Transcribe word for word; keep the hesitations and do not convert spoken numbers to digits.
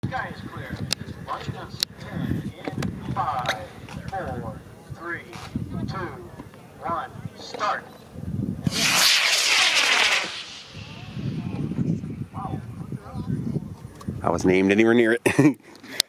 Sky is clear. Launching on ten in five, four, three, two, one, start. I was named anywhere near it.